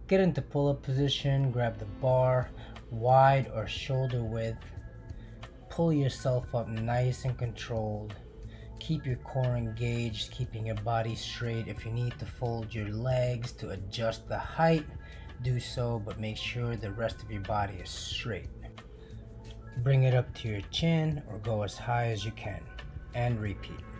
Get into pull-up position, grab the bar wide or shoulder width. Pull yourself up nice and controlled. Keep your core engaged, keeping your body straight. If you need to fold your legs to adjust the height, do so, but make sure the rest of your body is straight. Bring it up to your chin or go as high as you can, and repeat.